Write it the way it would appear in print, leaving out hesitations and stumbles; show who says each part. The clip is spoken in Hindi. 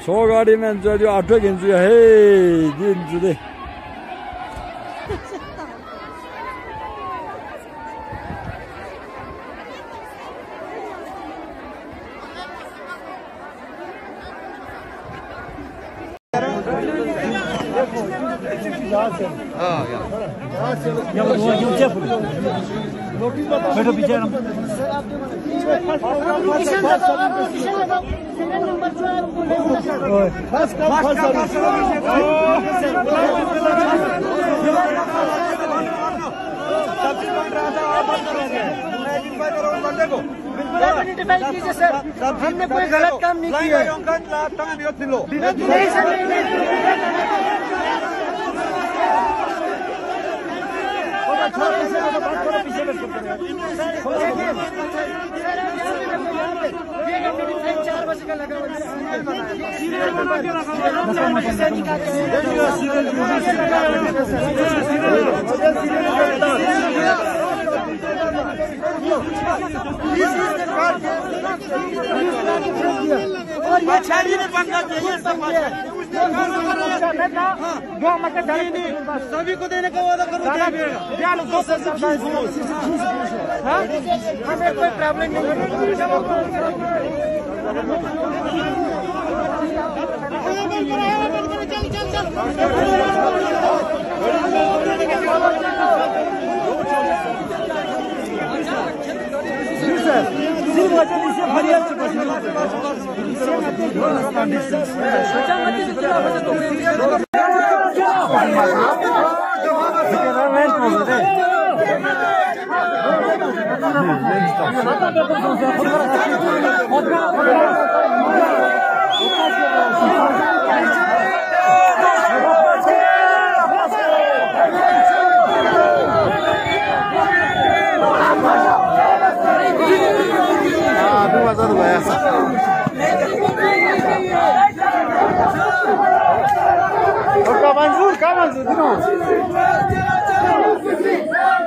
Speaker 1: सो गाडी मान्छे त्यो अटो किन्छु हे दिन्छु दे
Speaker 2: बैठो पीछे
Speaker 3: सर हमने कोई गलत काम नहीं किया चार बजे का लगा और ये छाड़ी ने पंखा चाहिए सभी को देने का वादा करो हमें कोई प्रॉब्लम नहीं Kapan sur,